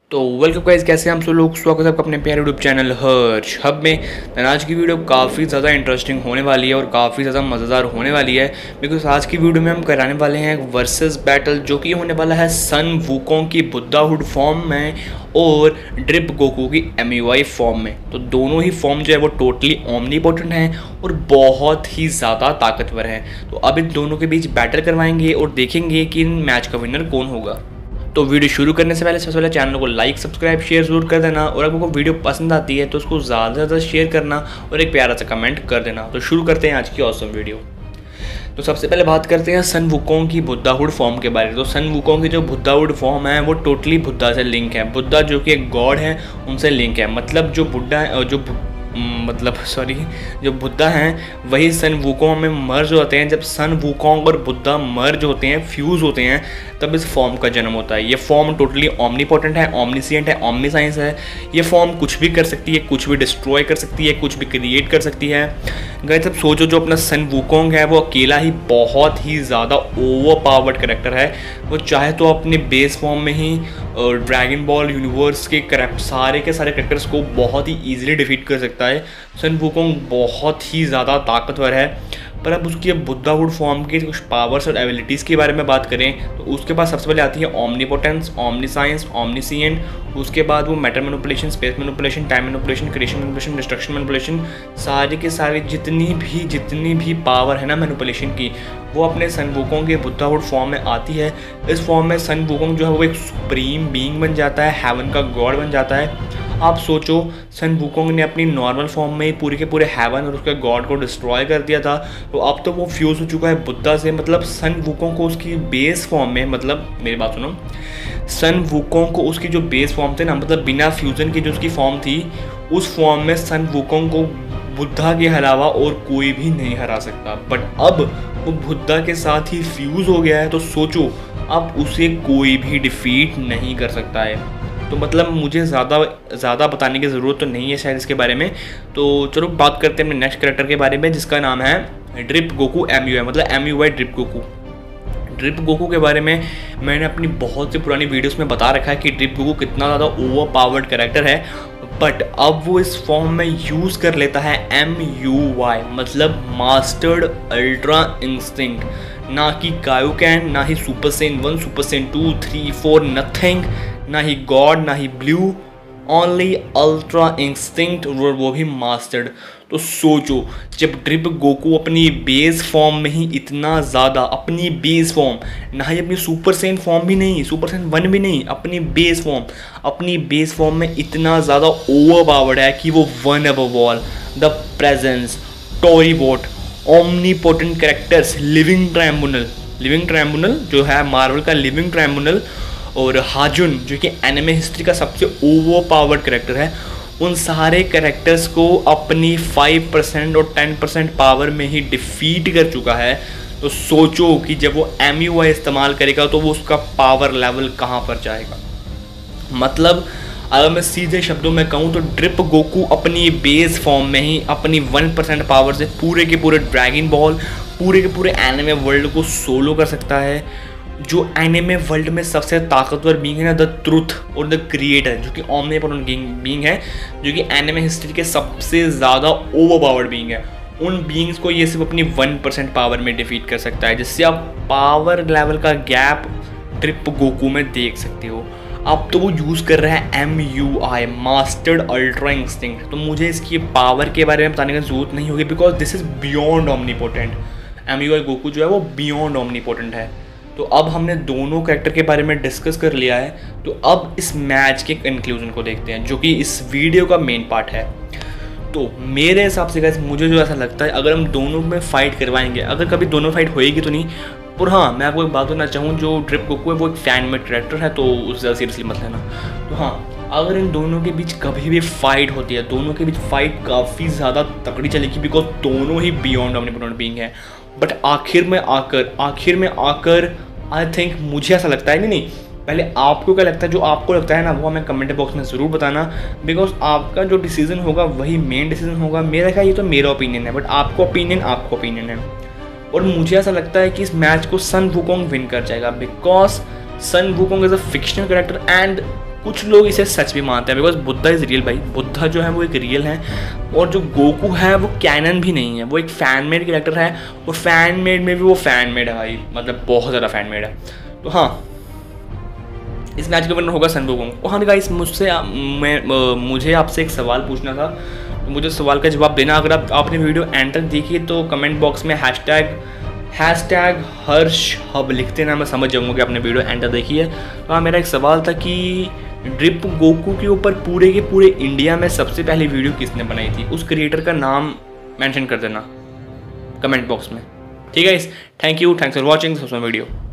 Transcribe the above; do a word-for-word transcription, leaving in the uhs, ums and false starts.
तो welcome guys, कैसे हैं हम सब लोग। स्वागत है आपका अपने प्यारे यूट्यूब चैनल हर्ष हब में। आज की वीडियो काफ़ी ज़्यादा इंटरेस्टिंग होने वाली है और काफ़ी ज़्यादा मज़ेदार होने वाली है, बिकॉज आज की वीडियो में हम कराने वाले हैं एक वर्सेस बैटल, जो कि होने वाला है सन वुकोंग की बुद्धाहुड फॉर्म में और ड्रिप गोकू की एम यू आई फॉर्म में। तो दोनों ही फॉर्म जो है वो टोटली ओमनीपोटेंट हैं और बहुत ही ज़्यादा ताकतवर हैं। तो अब इन दोनों के बीच बैटल करवाएंगे और देखेंगे कि इन मैच का विनर कौन होगा। तो वीडियो शुरू करने से पहले सबसे पहले चैनल को लाइक सब्सक्राइब शेयर जरूर कर देना, और अगर आपको वीडियो पसंद आती है तो उसको ज़्यादा से ज़्यादा शेयर करना और एक प्यारा सा कमेंट कर देना। तो शुरू करते हैं आज की ऑसम वीडियो। तो सबसे पहले बात करते हैं सन वुकोंग की बुद्धाहुड फॉर्म के बारे में। तो सन वुकोंग की जो बुद्धाहुड फॉर्म है वो टोटली बुद्धा से लिंक है। बुद्धा जो कि एक गॉड है उनसे लिंक है, मतलब जो बुद्धा है जो मतलब सॉरी जो बुद्धा हैं वही सन वुकोंग में मर्ज होते हैं। जब सन वुकोंग और बुद्धा मर्ज होते हैं, फ्यूज़ होते हैं, तब इस फॉर्म का जन्म होता है। ये फॉर्म टोटली ओमनीपोटेंट है, ओमनीसिएंट है, ओमनीसाइंस है। ये फॉर्म कुछ भी कर सकती है, कुछ भी डिस्ट्रॉय कर सकती है, कुछ भी क्रिएट कर सकती है। गाइस अब सोचो, जो अपना सन वुकोंग है वो अकेला ही बहुत ही ज़्यादा ओवर पावर्ड करेक्टर है। वो चाहे तो अपने बेस फॉर्म में ही ड्रैगन बॉल यूनिवर्स के करेक्ट सारे के सारे करेक्टर्स को बहुत ही ईजिली डिफीट कर सकता है। सन वुकोंग बहुत ही ज़्यादा ताकतवर है। पर अब उसकी बुद्धाहुड फॉर्म के कुछ पावर्स और एबिलिटीज़ के बारे में बात करें तो उसके पास सबसे पहले आती है ओमनीपोटेंस, ओमनीसाइंस, ओमनीसिएंट। उसके बाद वो matter manipulation, space manipulation, time manipulation, creation manipulation, destruction manipulation, सारे के सारे जितनी भी जितनी भी पावर है ना मैनिपुलेशन की, वो अपने सन वुकोंग के बुद्धाहुड फॉर्म में आती है। इस फॉर्म में सन वुकोंग जो है वो एक सुप्रीम बीइंग बन जाता है, हेवन का गॉड बन जाता है। आप सोचो, सन वुकोंग ने अपनी नॉर्मल फॉर्म में ही पूरे के पूरे हेवन और उसके गॉड को डिस्ट्रॉय कर दिया था। तो अब तो वो फ्यूज़ हो चुका है बुद्धा से। मतलब सन वुकोंग को उसकी बेस फॉर्म में, मतलब मेरी बात सुनो, सन वुकोंग को उसकी जो बेस फॉर्म थे ना, मतलब बिना फ्यूज़न की जो उसकी फॉर्म थी, उस फॉर्म में सन वुकोंग को बुद्धा के अलावा और कोई भी नहीं हरा सकता। बट अब वो बुद्धा के साथ ही फ्यूज़ हो गया है, तो सोचो अब उसे कोई भी डिफीट नहीं कर सकता है। तो मतलब मुझे ज़्यादा ज़्यादा बताने की ज़रूरत तो नहीं है शायद इसके बारे में। तो चलो बात करते हैं अपने नेक्स्ट कैरेक्टर के बारे में, जिसका नाम है drip Goku M U I, मतलब M U I drip Goku. Drip Goku के बारे में मैंने अपनी बहुत सी पुरानी वीडियोस में बता रखा है कि ड्रिप गोकू कितना ज़्यादा ओवर पावर्ड कैरेक्टर है। बट अब वो इस फॉर्म में यूज़ कर लेता है एम यू वाई, मतलब मास्टर्ड अल्ट्रा इंस्टिंक्ट। ना कि कायोकैन, ना ही super saiyan one, super saiyan two, three, four, nothing, ना ही गॉड, ना ही ब्लू, ओनली अल्ट्रा इंस्टिंक्ट, और वो भी मास्टर्ड। तो सोचो, जब ड्रिप गोकू अपनी बेस फॉर्म में ही इतना ज़्यादा, अपनी बेस फॉर्म, ना ही अपनी सुपर सेन फॉर्म भी नहीं, सुपर सेन वन भी नहीं, अपनी बेस फॉर्म, अपनी बेस फॉर्म में इतना ज़्यादा ओवर पावर्ड है कि वो one above all the presence, Toribot, omnipotent characters, living tribunal, living tribunal जो है मार्वल का लिविंग ट्रायम्बुनल, और हाजुन जो कि एनिमे हिस्ट्री का सबसे ओवर पावर्ड कैरेक्टर है, उन सारे कैरेक्टर्स को अपनी फाइव परसेंट और टेन परसेंट पावर में ही डिफीट कर चुका है। तो सोचो कि जब वो एम यू आई इस्तेमाल करेगा तो वो उसका पावर लेवल कहाँ पर जाएगा। मतलब अगर मैं सीधे शब्दों में कहूँ तो ड्रिप गोकू अपनी बेस फॉर्म में ही अपनी वन परसेंट पावर से पूरे के पूरे ड्रैगन बॉल, पूरे के पूरे एनिमे वर्ल्ड को सोलो कर सकता है। जो एनिमे वर्ल्ड में सबसे ताकतवर बीइंग है ना, द ट्रुथ और द क्रिएटर, जो कि ओमनीपोटेंट बीइंग है, जो कि एनिमे हिस्ट्री के सबसे ज़्यादा ओवर पावर्ड बीइंग है, उन बीइंग्स को ये सिर्फ अपनी वन परसेंट पावर में डिफीट कर सकता है। जिससे आप पावर लेवल का गैप ड्रिप गोकू में देख सकते हो। अब तो वो यूज़ कर रहा है M U I, mastered ultra instinct. तो मुझे इसकी पावर के बारे में बताने की ज़रूरत नहीं होगी, because this is beyond omnipotent. M U I Goku जो है वो बियॉन्ड ओमनीपोटेंट है। तो अब हमने दोनों कैरेक्टर के बारे में डिस्कस कर लिया है, तो अब इस मैच के कंक्लूजन को देखते हैं, जो कि इस वीडियो का मेन पार्ट है। तो मेरे हिसाब से गाइस, मुझे जो ऐसा लगता है, अगर हम दोनों में फाइट करवाएंगे, अगर कभी दोनों फाइट होएगी तो नहीं, पर हाँ मैं आपको एक बात बताना चाहूँ, जो ड्रिप गोकू है वो एक फैन मेड कैरेक्टर है, तो उससे ज़्यादा सीरियसली मत लेना। तो हाँ, अगर इन दोनों के बीच कभी भी फाइट होती है, दोनों के बीच फाइट काफ़ी ज़्यादा तकड़ी चलेगी, बिकॉज दोनों ही बियॉन्ड ओमनीपोटेंट बीइंग है। बट आखिर में आकर आखिर में आकर आई थिंक मुझे ऐसा लगता है, नहीं नहीं पहले आपको क्या लगता है, जो आपको लगता है ना वो हमें कमेंट बॉक्स में ज़रूर बताना, बिकॉज आपका जो डिसीजन होगा वही मेन डिसीजन होगा। मेरा क्या, ये तो मेरा ओपिनियन है, बट आपका ओपिनियन आपका ओपिनियन है। और मुझे ऐसा लगता है कि इस मैच को सन वुकोंग विन कर जाएगा, because Sun Wukong is a fictional character and कुछ लोग इसे सच भी मानते हैं, बिकॉज बुद्धा इज़ रियल भाई। बुद्धा जो है वो एक रियल है, और जो गोकू है वो कैनन भी नहीं है, वो एक फ़ैन मेड कैरेक्टर है, और फ़ैन मेड में भी वो फ़ैन मेड है भाई, मतलब बहुत ज़्यादा फ़ैन मेड है। तो हाँ, इस मैच का विनर होगा सन वुकोंग। और हाँ गाइस, मुझसे मैं मुझे आपसे एक सवाल पूछना था, तो मुझे सवाल का जवाब देना। अगर आप आपने वीडियो एंड तक देखी तो कमेंट बॉक्स में hash tag hash tag Harsh hub लिखते ना, मैं समझ जाऊँगा कि आपने वीडियो एंड तक देखी है। तो हाँ, मेरा एक सवाल था कि ड्रिप गोकू के ऊपर पूरे के पूरे इंडिया में सबसे पहली वीडियो किसने बनाई थी, उस क्रिएटर का नाम मेंशन कर देना कमेंट बॉक्स में। ठीक है इस, thank you, thanks for watching this video.